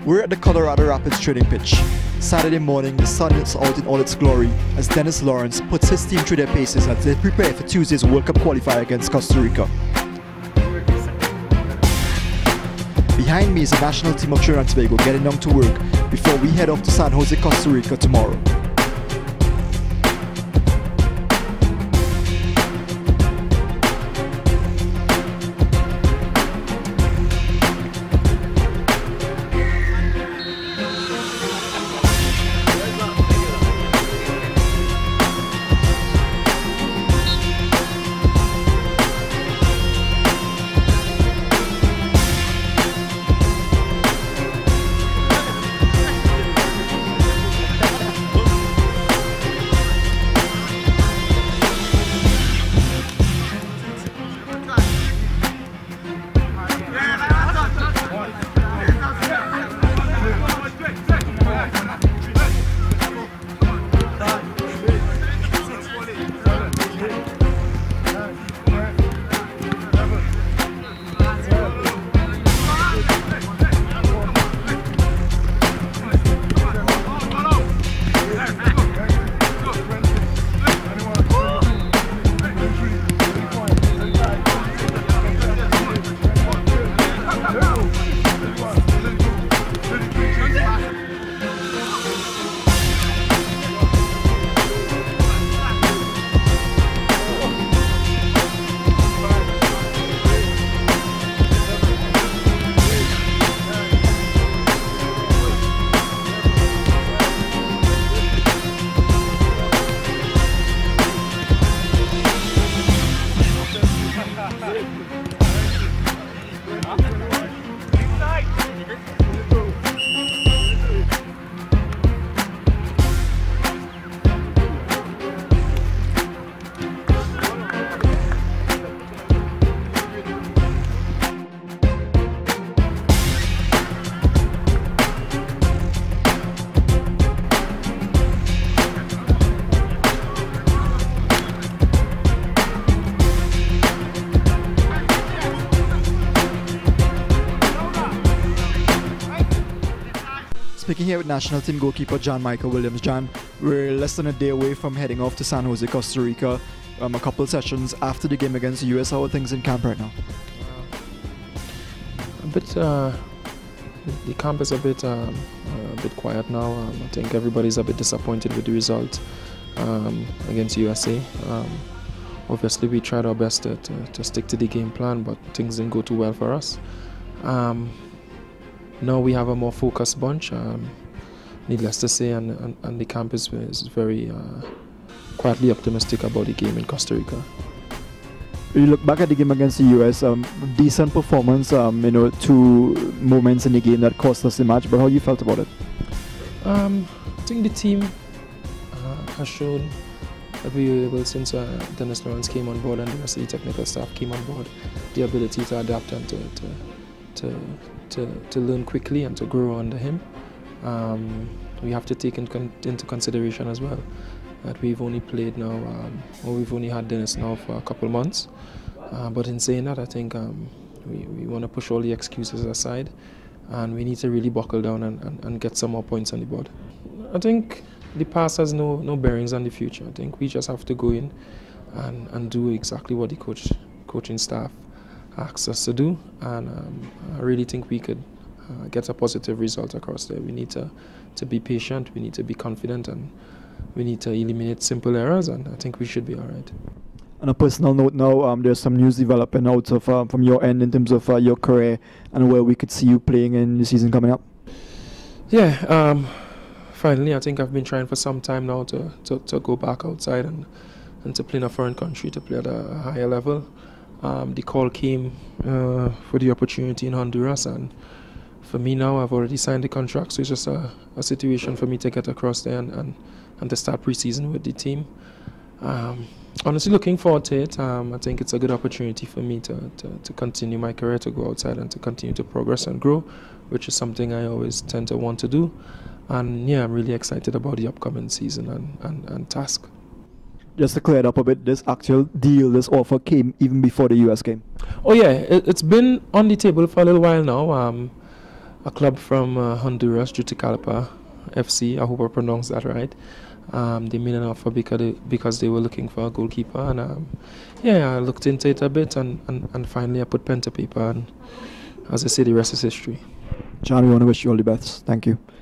We're at the Colorado Rapids training pitch. Saturday morning, the sun is out in all its glory as Dennis Lawrence puts his team through their paces as they prepare for Tuesday's World Cup qualifier against Costa Rica. Behind me is the national team of Trinidad and Tobago getting down to work before we head off to San Jose, Costa Rica tomorrow. Speaking here with national team goalkeeper John Michael Williams. John, we're less than a day away from heading off to San Jose, Costa Rica. A couple of sessions after the game against the US. How are things in camp right now? The camp is a bit quiet now. I think everybody's a bit disappointed with the result against USA. Obviously, we tried our best to stick to the game plan, but things didn't go too well for us. Now we have a more focused bunch, needless to say, and the camp is very quietly optimistic about the game in Costa Rica. You look back at the game against the US, decent performance, two moments in the game that cost us the match, but how you felt about it? I think the team has shown that we were able, since Dennis Lawrence came on board and the rest of the technical staff came on board, the ability to adapt and to learn quickly and to grow under him. We have to take into consideration as well that we've only played now, or we've only had Dennis now for a couple months. But in saying that, I think we want to push all the excuses aside, and we need to really buckle down and get some more points on the board. I think the past has no bearings on the future. I think we just have to go in and do exactly what the coaching staff asks us to do, and I really think we could get a positive result across there. We need to be patient, we need to be confident, and we need to eliminate simple errors, and I think we should be all right. On a personal note now, there's some news developing out of from your end in terms of your career and where we could see you playing in the season coming up. Yeah, finally, I think I've been trying for some time now to go back outside and to play in a foreign country, to play at a higher level. The call came for the opportunity in Honduras, and for me now, I've already signed the contract, so it's just a situation for me to get across there and to start pre-season with the team. Honestly, looking forward to it. I think it's a good opportunity for me to continue my career, to go outside and to continue to progress and grow, which is something I always tend to want to do. And yeah, I'm really excited about the upcoming season and task. Just to clear it up a bit, this actual deal, this offer came even before the US game? Oh yeah, it's been on the table for a little while now. a club from Honduras, Juticalpa FC. I hope I pronounced that right. They made an offer because they were looking for a goalkeeper, and yeah, I looked into it a bit, and finally I put pen to paper, and as I say, the rest is history. John, we want to wish you all the best. Thank you.